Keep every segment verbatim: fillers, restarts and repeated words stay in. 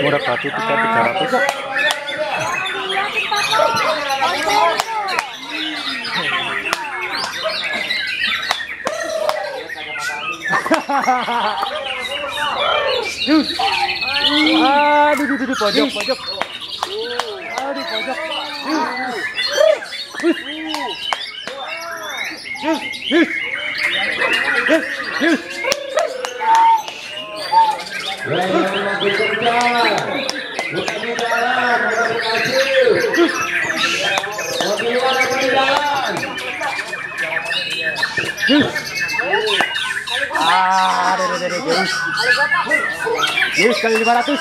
Murah batu tiga tiga ratus. Aduh, aduh, aduh, pojok, pojok. Aduh, pojok. Yus, yus, yus, yus. Ah, deh, deh, deh, Yus. Yus kali lima ratus.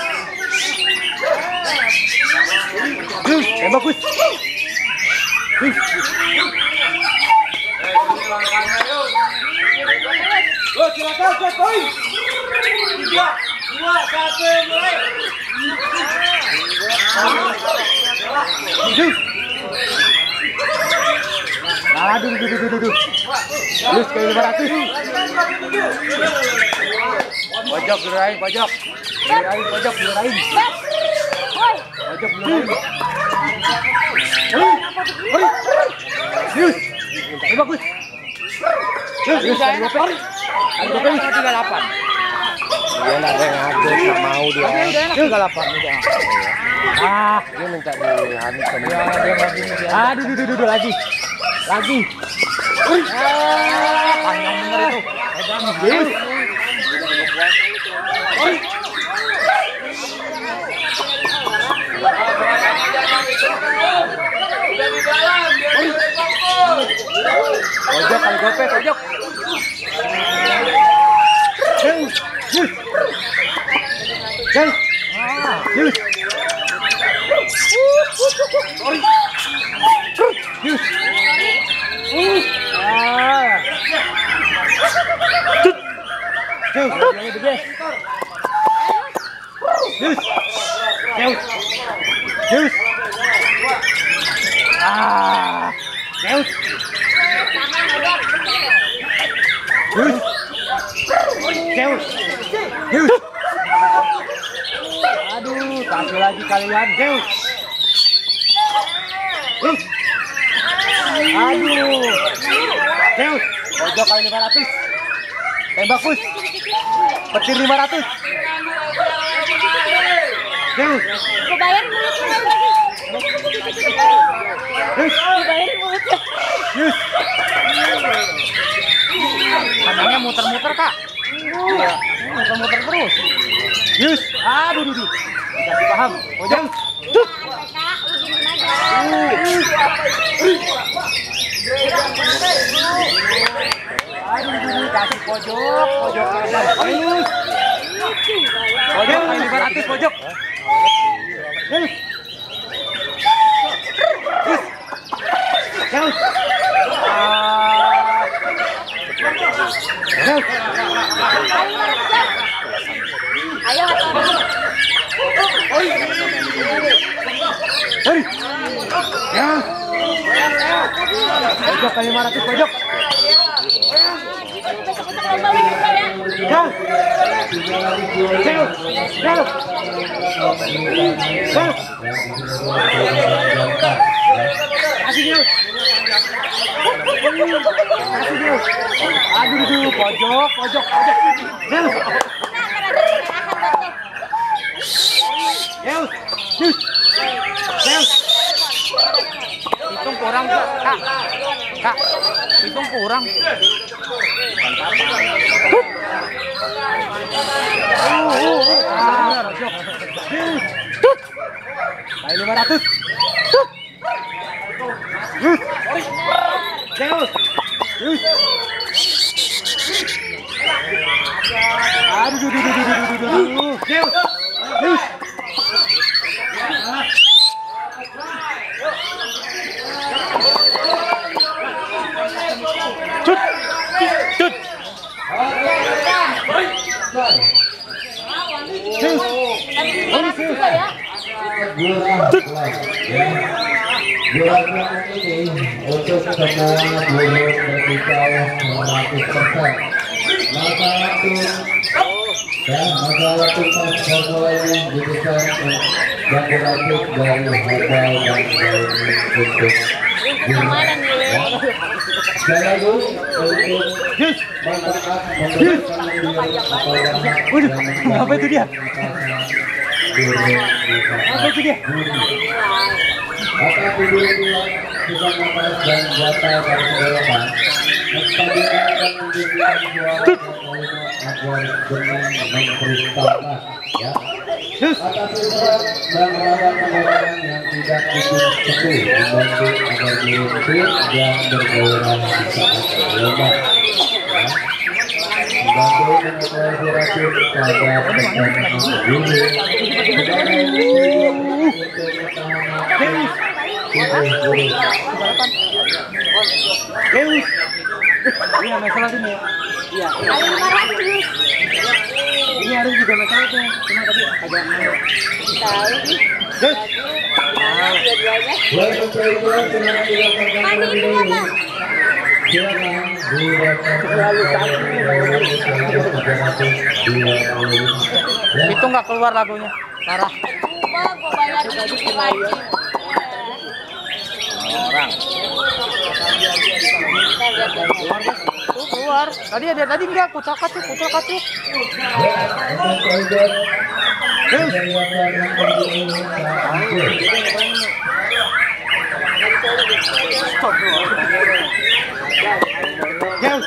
Yus, yang bagus. Yus. Oh, silakan, Cek, oi. Tiga, dua, satu, mulai. Yus. Aduh, aduh, aduh, aduh. Yus kali lima ratus. Pojok, dirain, pojok. Dirain, pojok, dirain. Pojok, dirain. Hei, Yus. Ini bagus. Yus, Yus, kali dua puluh. Kali dua puluh, tiga puluh delapan. Dia lah, dia ngabur, gak mau dia. Yus, tiga puluh delapan. Ah, dia minta dihantar sama dia. Aduh, aduh, aduh, lagi. Lagi. Ah, panjang bener itu. Yus. Pojok kali gope, pojok. Yus, yus. Yus. Yus. Yus. Ah. Yus, yang gede. Yus. Yus. Yus. Ah. Yus. Yus. Yus. Yus. Aduh, kasih lagi kalian. Yus. Yus. Aduh. Yus. Pojok kali lima ratus. Tembak Gus. Petir lima ratus. Yus. Gue bayarin mulutnya lagi. Yus. Gue bayarin mulutnya. Yus. Kandangnya muter-muter, Kak. Iya, muter-muter terus. Yus. Aduh, aduh, aduh. Dikasih paham. Pojok. Tuh. Kak, lu diemin aja. Aduh, aduh, kasih pojok, pojok kanan. Yus. Pojok kali lima ratus, pojok. Yus. Yus. Yus. Ah. Yus. Ayo, Hei. Yus. Pojok kali lima ratus, pojok. besok-besok lomba lagi ya. Yus. Yus. Yus. Yus. Kasih Yus. Kasih Yus. Aduh, aduh, pojok, pojok, pojok. Yus. Yus. Yus. Yus. Hitung kurang, Kak. Kak. Kak. Hitung kurang. Ah, pojok. Yus. Tut. Kali lima ratus. Tut. Yus. Yus. Yus. Aduh, aduh, aduh, aduh, aduh, aduh. Yus. Yus. Tut. Tut. Yus. Yus. Tut. Bulan ini untuk semua guru berbicara seratus persen. Maka untuk Ya, masalah tuntas formulanya dipesan dan dilanjut dari hotel dan dari untuk Kemana nih? sekali lagi untuk masyarakat memberikan dia atau Waduh, apa itu dia? Apa itu dia? atas video dua kita nafas dan jatah dari kedalaman menstabilkan dan menjadikan suara agar dengan mengkristalkan ya atas surat dan melawan pengeluaran yang tidak bikin sepuh membantu agar berhenti dan bergairah di saat lomba ya membantu mengatasi racun pada pertandingan dulu negara ini untuk pertahanan Deus. Iya, masalah ini. Iya. Kali lima ratus. Ini harus juga masalahnya. Cuma tadi agak mana? Tahu nih. Deus. Gimana dua-duanya? Mandi gimana? Itu nggak keluar lagunya. Parah. Coba gua bayar sedikit lagi. Orang. Tuh keluar. Tadi ada tadi enggak kucak kacuk, kucak kacuk. Deus.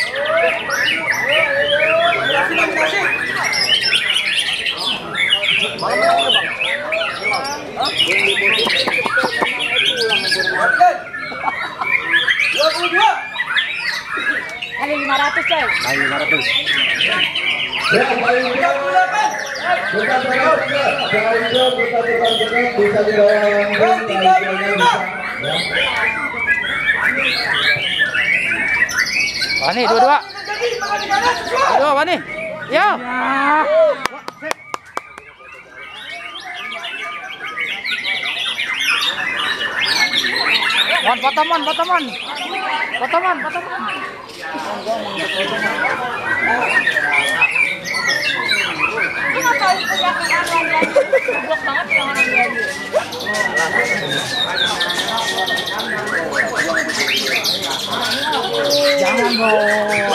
Kali lima ratus coy. Kali lima ratus. Wani dua-dua. Dua-dua Wani. Yo. Mon, potomon, potomon. Potomon, potomon. Lu nggak tahu punya kenangan lagi. Goblok banget yang orang lagi. Jangan dong.